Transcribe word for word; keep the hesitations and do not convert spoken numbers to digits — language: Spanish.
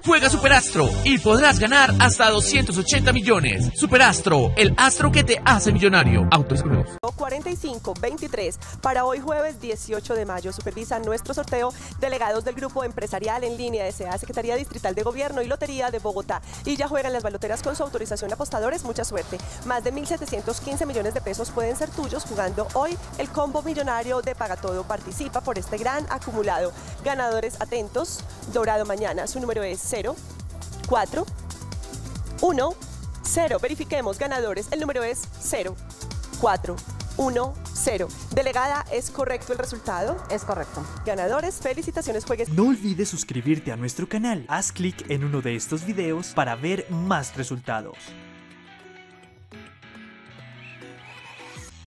Juega Superastro y podrás ganar hasta doscientos ochenta millones. Superastro, el astro que te hace millonario. Autos cuarenta y cinco veintitrés para hoy jueves dieciocho de mayo. Supervisa nuestro sorteo delegados del Grupo Empresarial en Línea S A, Secretaría Distrital de Gobierno y Lotería de Bogotá. Y ya juegan las baloteras con su autorización. Apostadores, mucha suerte. Más de mil setecientos quince millones de pesos pueden ser tuyos jugando hoy el combo millonario de Paga Todo. Participa por este gran acumulado. Ganadores atentos. Dorado mañana. Su número es cero cuatro uno cero. Verifiquemos ganadores. El número es cero cuatro uno cero. Delegada, ¿es correcto el resultado? Es correcto. Ganadores, felicitaciones, juegues. No olvides suscribirte a nuestro canal. Haz clic en uno de estos videos para ver más resultados.